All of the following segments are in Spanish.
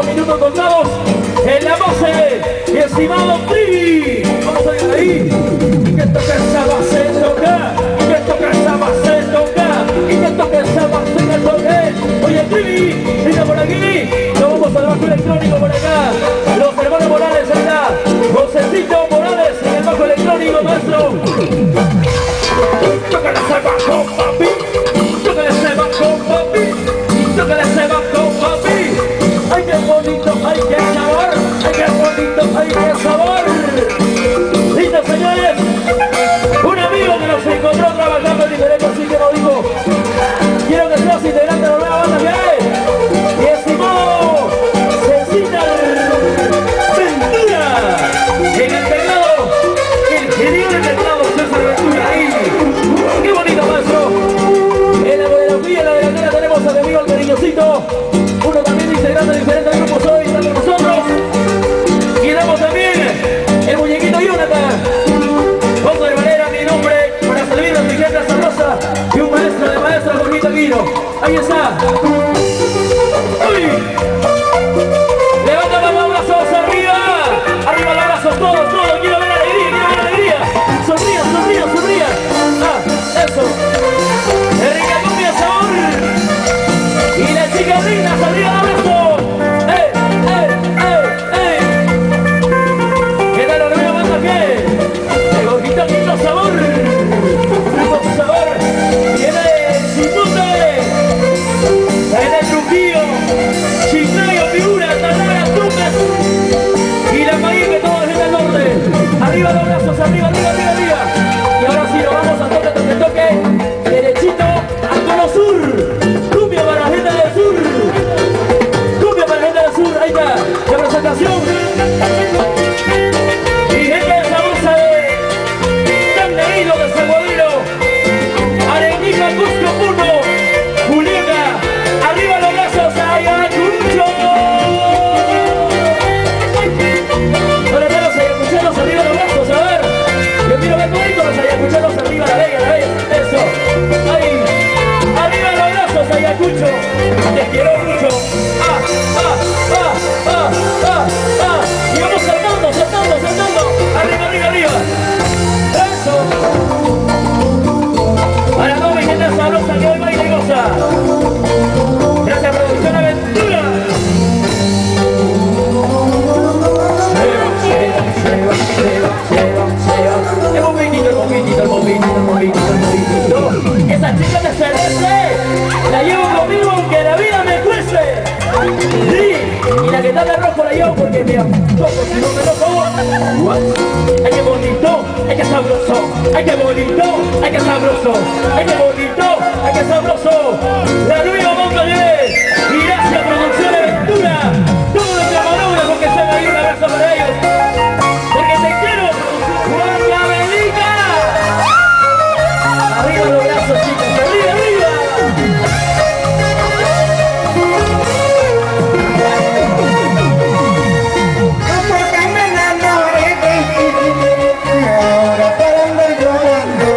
minutos contados en la base, mi estimado Trivi. Vamos a ir ahí. Y que toque esa base toca, y que toque esa base toca, y que toque esa base que toque. Oye, Trivi, mira por aquí. Nos vamos al bajo electrónico por acá. Los hermanos Morales allá. Josecito Morales en el bajo electrónico, maestro. Tócale ese bajo, papi. Tócale ese bajo, papi. Tócale ese bajo, papi. Ay, qué bonito, ay, qué sabor. Ay, qué bonito, ay, qué sabor. Listo, señores. Un amigo que nos encontró trabajando en diferentes sitios nos dijo: quiero que seas integrante de la nueva banda que hay. Mi estimado Cecita Ventura. En el teclado, el genio del teclado César Ventura. Ahí. Qué bonito, maestro. En la coreografía, en la delantera tenemos a mi amigo el cariñosito. Uno también integrante de diferentes grupos hoy está con nosotros. Y damos también el muñequito Jonathan. Pongo de manera mi nombre para servir a mi gente sabrosa y un maestro de maestros, Jorgito Aquino. Ahí está. ¡Uy! Levanta los brazos arriba. Arriba los brazos, todos, todos. Quiero ver alegría, quiero ver alegría. Sonría, sonría, sonría. Ah, eso. El rica cumbia sabor. Y las chicas lindas arriba los brazos. ¡Eh, eh, eh, eh! ¿Qué tal la nueva banda que? El Jorgito Aquino sabor. Grupo sabor. Viene Chipote. Viene Trujillo. Chiclayo, Figura, Talara, Tumbes. Y la maíz que todo es del norte. Arriba los brazos, arriba, arriba, arriba, arriba. Y ahora sí, nos vamos a toque, toque, toque. Derechito al cono sur. Cumbia para la gente del sur. Cumbia para la gente del sur. Ahí está, la presentación. Y gente de esa bolsa de tan leído de Salguadero. Arequipa, Cusco, Puno, Julieta. Arriba los brazos, Ayacucho. Ahora están los ayacuchanos arriba los brazos, a ver. Yo quiero ver todos los ayacuchanos arriba, la vega, eso. Ahí. Arriba los brazos, Ayacucho. Te quiero mucho. Ah, ah, ah, ah, ah, ah. Y vamos saltando, saltando, saltando. Arriba, arriba, arriba. Eso. Para toda mi gente sabrosa que hoy baila y goza. Gracias, Producción Aventura. El momentito, el momentito, el momentito, el momentito, el momentito. Esa chica de celeste la llevo conmigo aunque la vida me cueste. Sí, y la que está de rojo la llevo porque me antojo, si no me enojo. Ay, qué bonito, ay, qué sabroso. Ay, qué bonito, ay, qué sabroso. Ay, qué bonito, ay, qué sabroso. La nueva banda de y gracias, Producción Aventura. Todos los camarógrafos que están ahí, un abrazo para ellos. Porque te quiero, Juan Cabelica. Arriba los brazos, chicos, arriba, arriba. Porque me enamoré de ti, ahora para andar llorando.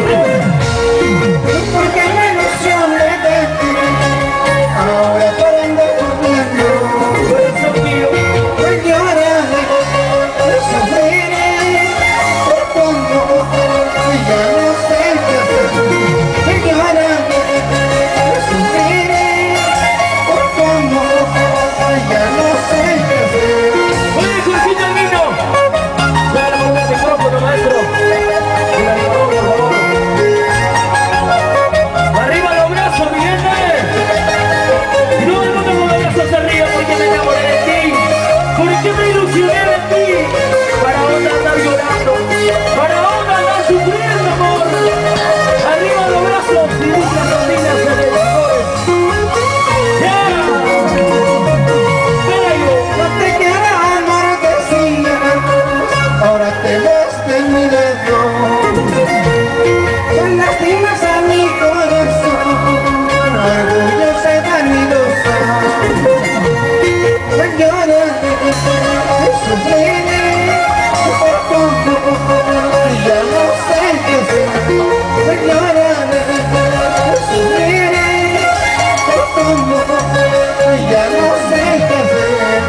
Porque me ilusioné de ti, ahora para andar durmiendo. Corazón mío, Pues lloraré, sufriré, por tu amor, ya no sé qué hacer. Pues lloraré, sufriré, por tu amor, ya no sé qué hacer. oye, Jorgito Aquino. Dale por el micrófono, maestro. Por favor. Arriba los brazos, mi gente. Y todo el mundo con los brazos arriba porque me enamoré de ti. Porque me ilusioné de ti. Para onda andar llorando. Para onda andar sufriendo, amor. Arriba los brazos y muchas rodinas en el corazón. ¡Ya! ¡Venga! No te quiero amor, decías, ahora te ves de mi lado. Con lastimas a mi corazón, orgullosa y vanidosa. Pues lloraré, sufriré, por tu amor, ya no sé qué hacer. Pues lloraré, sufriré, por tu amor, ya no sé qué hacer.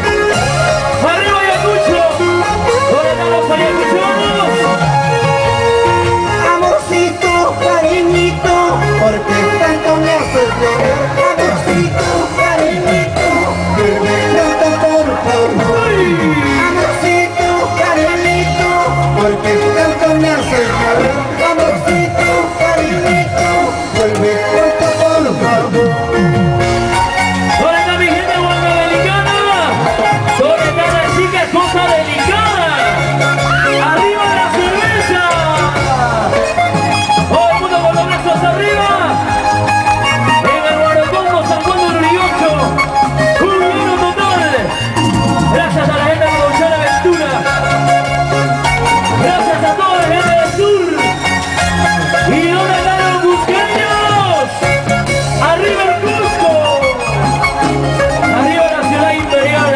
Amorcito, cariñito, porque tanto me haces mal. Amorcito, cariñito, vuelve pronto por favor. ¿Dónde está mi gente guanamericana? ¿Dónde está la chica cosa delicada? ¡Arriba la cerveza! ¡Todo el mundo con los brazos arriba! En el Guaracongo, San Juan de Lurigancho, un lleno total. Gracias a la gente de Gonzalo Aventura. Gracias a toda la gente del sur. ¿Y dónde están los cusqueños? ¡Arriba el Cusco! ¡Arriba la ciudad imperial!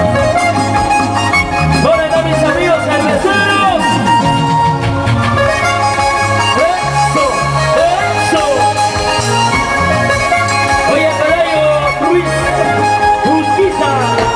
¿Dónde están mis amigos cerveceros? ¡Eso! ¡Eso! Oye, Carayo, Ruiz, Justiza.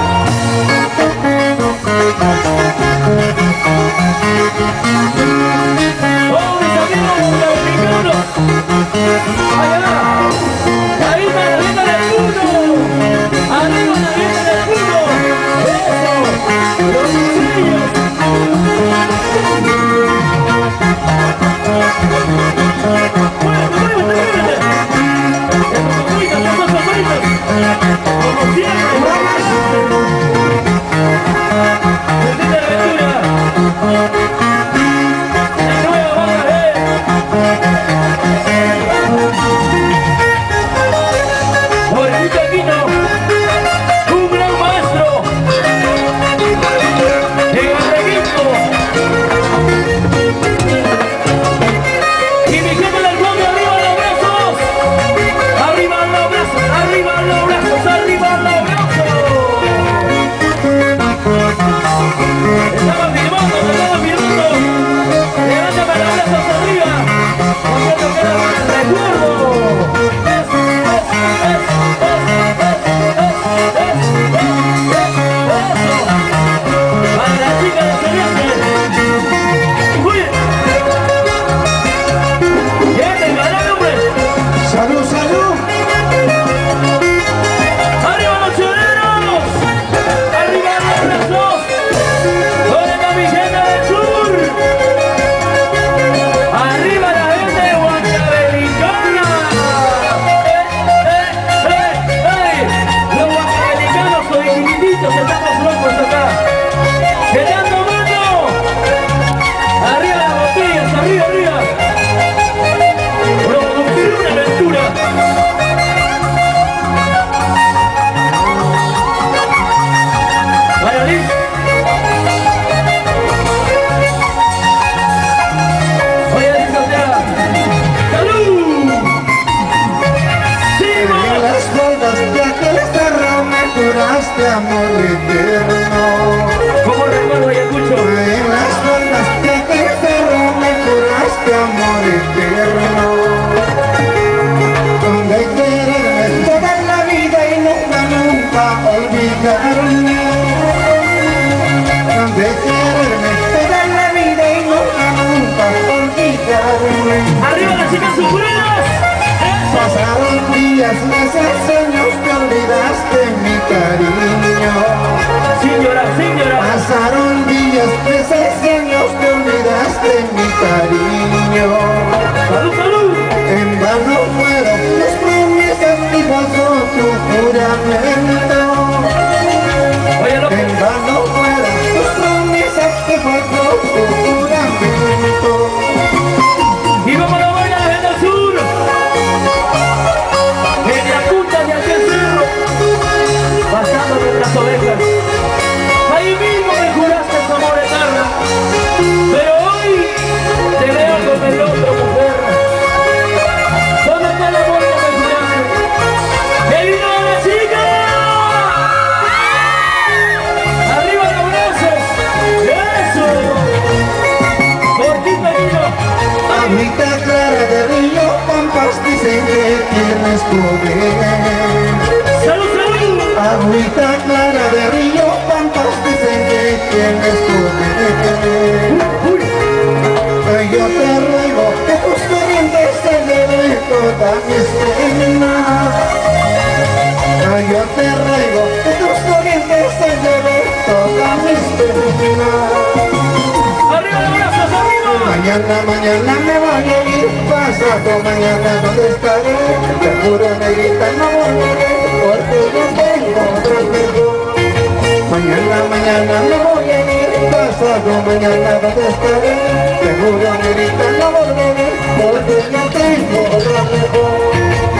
¡Oh, mis amigos latinoamericanos! ¡Allá! ¡Arriba la gente del mundo! ¡Arriba la gente del mundo! ¡Eso! ¡Los sellos! ¡Muévete, muévete, muévete! ¡Esos favoritos, esos favoritos! ¡Como siempre! ¡Sentite la aventura! ¡La nueva banda, Jorgito Aquino, un gran maestro en el reguito. Y mi gente del mundo, arriba los brazos, arriba los brazos, arriba los brazos, arriba los brazos. Estamos firmando, estamos firmando. Levántame los brazos arriba, porque esto queda para el recuerdo. Para la chica de Celeste. Muy bien. ¿Qué te ganan, hombre? Salud, salud. ¡Arriba los choreros! ¡Arriba los brazos! ¿Dónde está mi gente del sur? ¡Arriba la gente de Guanamericana! Los guanamericanos son chiquititos, estamos locos acá. ¿Qué están tomando? ¡Arriba las botellas! ¡Arriba, arriba! ¡Producción Aventura! ¡Para Liz! Oye, Liz, o sea, ¡salud! ¡Sí, En las faldas de aquel cerro me juraste amor eterno. ¿Cómo recuerdo, Ayacucho? En las faldas de aquel cerro me juraste amor eterno. Donde quererme toda la vida y nunca, nunca olvidarme. Donde quererme toda la vida y nunca, nunca olvidarme. ¡Arriba las chicas sufridas! Pasaron días, meses, años, te olvidaste mi cariño. Sin llorar, sin llorar. Pasaron días, meses, años, te olvidaste mi cariño. ¡Salud, salud! En vano fueron tus promesas y pasó tu juramento. Oye, loco. En vano fueron tus promesas y pasó tu juramento. Y vamos a bailar la gente del sur. En la punta de aquel cerro, pasando nuestras ovejas. Ahí mismo me juraste tu amor eterno. Pero hoy te veo con el otro, mujer. ¿Dónde está el amor que me juraste? ¡Que vino la chica! ¡Arriba los brazos! ¡Eso! ¡Cortito vino! Agüita clara de río, pampas dicen que tienes poder. ¡Salud, salud! Agüita clara de río, pampas dicen que tienes poder. Yo te ruego que tus corrientes te lleven toda mi pena. Yo te ruego que tus corrientes te lleven terminar. Arriba los brazos, arriba. Mañana me voy a ir, pasado mañana ¿dónde estaré? Seguro negrita no volveré, porque yo tengo otro mejor. Mañana me voy a ir, pasado mañana ¿dónde estaré? Seguro negrita no volveré, porque yo tengo otro mejor.